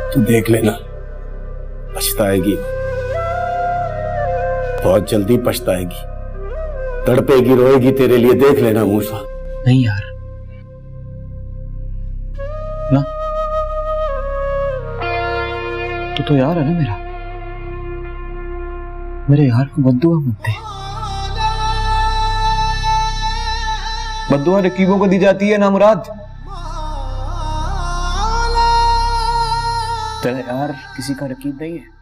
तू देख लेना, पछताएगी, बहुत जल्दी पछताएगी, तड़पेगी, रोएगी तेरे लिए, देख लेना मूसा। नहीं यार, ना तो यार है ना मेरा, मेरे यार को बद्दुआ मत दे। बद्दुआ रकीबों को दी जाती है ना मुराद। तेरा यार किसी का रकीब नहीं है।